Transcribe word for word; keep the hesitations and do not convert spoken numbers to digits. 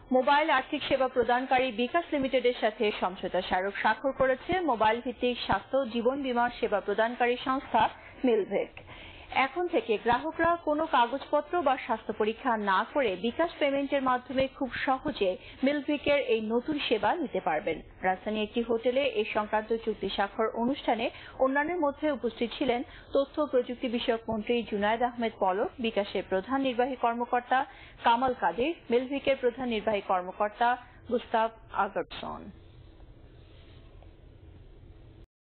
Mobile আর্থিক সেবা প্রদানকারী বিকাশ লিমিটেডের সাথে সমঝোতা স্মারক স্বাক্ষর করেছে মোবাইল ভিত্তিক স্বাস্থ্য জীবন বীমা সেবা প্রদানকারী সংস্থা মিলভিক। এখন থেকে গ্রাহকরা কোনো কাগজপত্র বা স্বাস্থ্য পরীক্ষা না করে বিকাশ পেমেন্টের মাধ্যমে খুব সহজে মিলভিকের এই নতুন সেবা নিতে পারবেন। রাজধানীর একটি হোটেলে এই সংক্রান্ত চুক্তি স্বাক্ষর অনুষ্ঠানে অন্যান্যের মধ্যে উপস্থিত ছিলেন তথ্য প্রযুক্তি বিষয়ক মন্ত্রী জুনায়েদ আহমেদ পলক, বিকাশের প্রধান নির্বাহী কর্মকর্তা কামাল কাদির, মিলভিকের প্রধান নির্বাহী কর্মকর্তা গুস্তাভ আগারসন।